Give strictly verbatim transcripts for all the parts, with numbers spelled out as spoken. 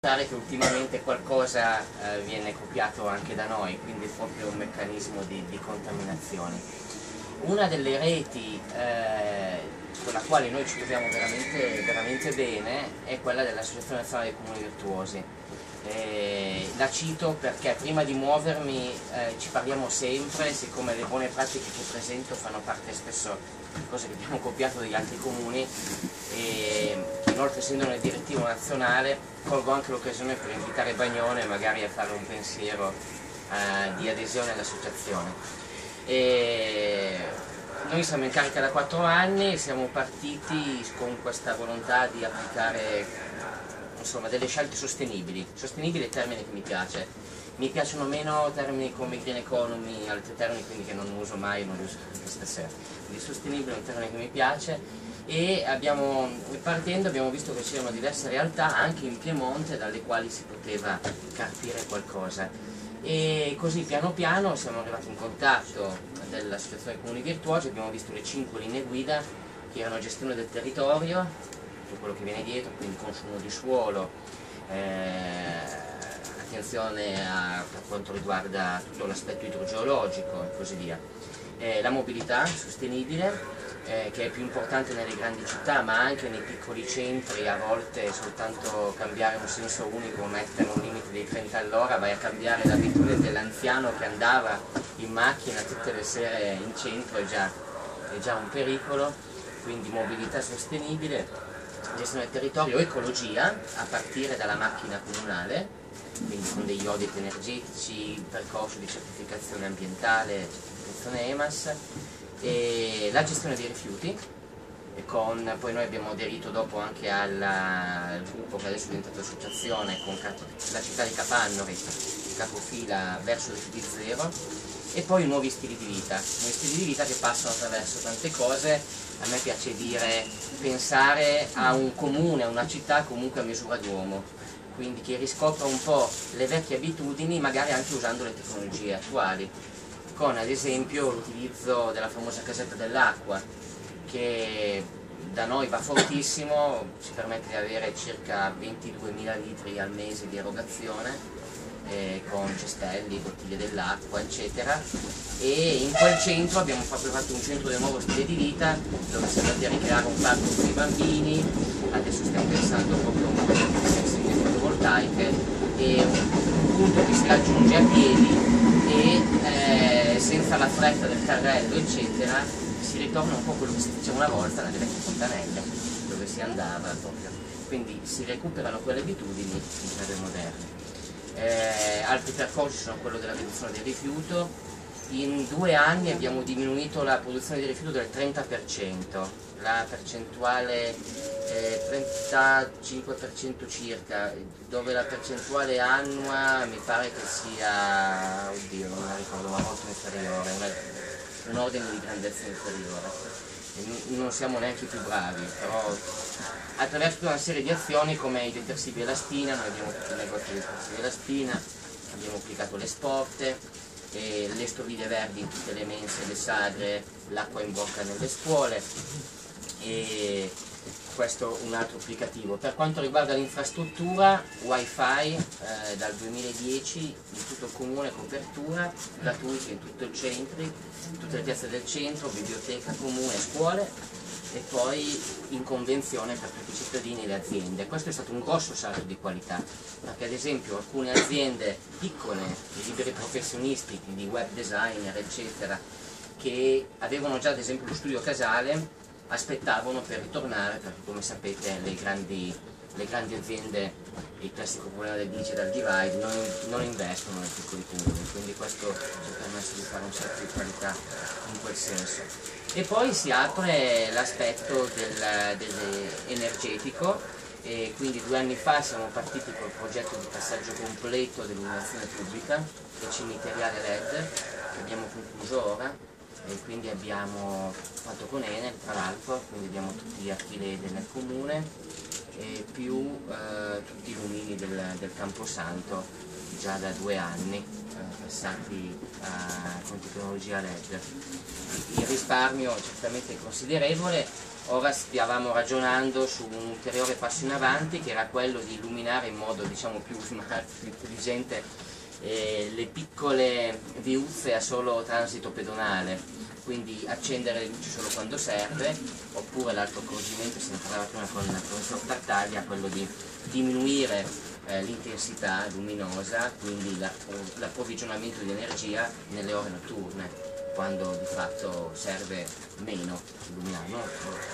Che ultimamente qualcosa eh, viene copiato anche da noi, quindi è proprio un meccanismo di, di contaminazione. Una delle reti eh, con la quale noi ci troviamo veramente, veramente bene è quella dell'Associazione Nazionale dei Comuni Virtuosi. Eh, la cito perché prima di muovermi eh, ci parliamo sempre, siccome le buone pratiche che presento fanno parte spesso di cose che abbiamo copiato dagli altri comuni, e inoltre essendo nel direttivo nazionale colgo anche l'occasione per invitare Bagnone magari a fare un pensiero eh, di adesione all'associazione. Noi siamo in carica da quattro anni, siamo partiti con questa volontà di applicare insomma, delle scelte sostenibili. Sostenibile è il termine che mi piace. Mi piacciono meno termini come green economy, altri termini quindi che non uso mai, non li uso anche stasera. Quindi sostenibile è un termine che mi piace e abbiamo, partendo abbiamo visto che c'erano diverse realtà anche in Piemonte dalle quali si poteva capire qualcosa. E così piano piano siamo arrivati in contatto dell'Associazione Comuni Virtuosi, abbiamo visto le cinque linee guida che erano gestione del territorio, tutto quello che viene dietro, quindi consumo di suolo, eh, attenzione a, per quanto riguarda tutto l'aspetto idrogeologico e così via. Eh, la mobilità sostenibile, eh, che è più importante nelle grandi città, ma anche nei piccoli centri a volte soltanto cambiare un senso unico, mettere un limite dei trenta all'ora, vai a cambiare l'abitudine dell'anziano che andava in macchina tutte le sere in centro, è già, è già un pericolo, quindi mobilità sostenibile, gestione del territorio, ecologia, a partire dalla macchina comunale, quindi con degli audit energetici, percorso di certificazione ambientale, certificazione E M A S, e la gestione dei rifiuti, e con, poi noi abbiamo aderito dopo anche alla, al gruppo che adesso è diventato associazione, con la città di Capannori, capofila verso il rifiuti zero, e poi nuovi stili di vita, nuovi stili di vita che passano attraverso tante cose. A me piace dire, pensare a un comune, a una città comunque a misura d'uomo, quindi che riscopra un po' le vecchie abitudini, magari anche usando le tecnologie attuali, con ad esempio l'utilizzo della famosa casetta dell'acqua, che da noi va fortissimo, ci permette di avere circa ventiduemila litri al mese di erogazione, eh, con cestelli, bottiglie dell'acqua, eccetera, e in quel centro abbiamo proprio fatto un centro del nuovo stile di vita, dove siamo andati a ricreare un parco per i bambini, adesso stiamo pensando proprio a un progetto di messe fotovoltaiche, e un punto che si raggiunge a piedi e eh, senza la fretta del carrello, eccetera, si ritorna un po' quello che si diceva una volta nelle vecchie fontanelle, dove si andava proprio. Quindi si recuperano quelle abitudini in chiave moderna. Eh, altri percorsi sono quello della riduzione del rifiuto. In due anni abbiamo diminuito la produzione di rifiuto del trenta per cento, la percentuale eh, trentacinque per cento circa, dove la percentuale annua mi pare che sia, oddio non la ricordo, ma molto inferiore, una, un ordine di grandezza inferiore. E non siamo neanche più bravi, però attraverso una serie di azioni come i detersivi alla spina, noi abbiamo tutti i negozi di detersivi alla spina, abbiamo applicato le sporte, e le stoviglie verdi in tutte le mense, le sagre, l'acqua in bocca nelle scuole, e questo è un altro applicativo. Per quanto riguarda l'infrastruttura, wifi eh, dal duemiladieci in tutto il comune, copertura gratuita in tutto il centro, in tutte le piazze del centro, biblioteca comune, scuole, e poi in convenzione per tutti i cittadini e le aziende. Questo è stato un grosso salto di qualità, perché ad esempio alcune aziende piccole, di liberi professionisti, di web designer, eccetera, che avevano già ad esempio lo studio casale, aspettavano per ritornare, perché come sapete le grandi, le grandi aziende, il classico problema del digital divide, non, non investono nei piccoli comuni, quindi questo ci ha permesso di fare un salto di qualità in quel senso. E poi si apre l'aspetto del, dell'energetico, e quindi due anni fa siamo partiti col progetto di passaggio completo dell'illuminazione pubblica e cimiteriale L E D, che abbiamo concluso ora, e quindi abbiamo fatto con Enel tra l'altro, quindi abbiamo tutti gli archi L E D nel comune, e più eh, tutti i lumini del, del Camposanto, già da due anni, eh, passati a, con tecnologia L E D. Il risparmio certamente considerevole. Ora stiavamo ragionando su un ulteriore passo in avanti, che era quello di illuminare in modo, diciamo, più smart, più intelligente, eh, le piccole viuzze a solo transito pedonale, quindi accendere le luci solo quando serve, oppure l'altro accorgimento, se ne parlava prima con il professor Tartaglia, quello di diminuire eh, l'intensità luminosa, quindi l'approvvigionamento di energia nelle ore notturne, quando di fatto serve meno illuminare, no?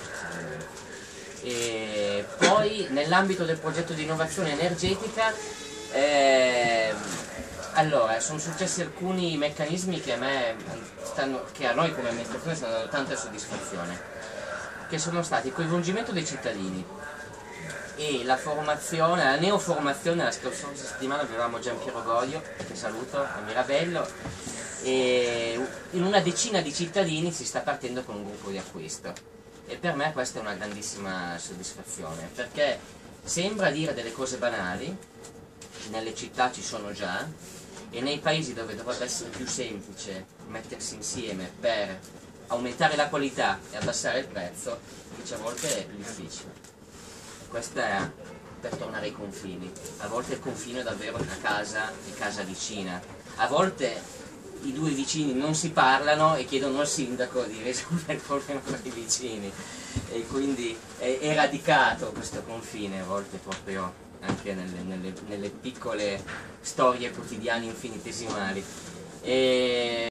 E poi nell'ambito del progetto di innovazione energetica, eh, allora, sono successi alcuni meccanismi che a, me stanno, che a noi come amministrazione stanno dando tanta soddisfazione, che sono stati il coinvolgimento dei cittadini e la formazione, la neoformazione. La scorsa settimana avevamo Giampiero Goio, che saluto, a Mirabello, e in una decina di cittadini si sta partendo con un gruppo di acquisto, e per me questa è una grandissima soddisfazione, perché sembra dire delle cose banali, nelle città ci sono già, e nei paesi dove dovrebbe essere più semplice mettersi insieme per aumentare la qualità e abbassare il prezzo, invece a volte è più difficile. Questa è per tornare ai confini. A volte il confine è davvero tra casa e casa vicina, a volte i due vicini non si parlano e chiedono al sindaco di risolvere il problema con i vicini, e quindi è, è radicato questo confine, a volte proprio anche nelle, nelle, nelle piccole storie quotidiane infinitesimali. E